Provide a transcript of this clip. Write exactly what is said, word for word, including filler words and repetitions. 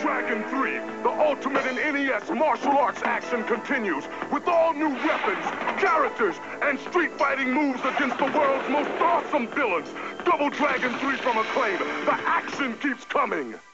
Dragon three, the ultimate in N E S martial arts action continues with all new weapons, characters, and street fighting moves against the world's most awesome villains. Double Dragon three from Acclaim. The action keeps coming.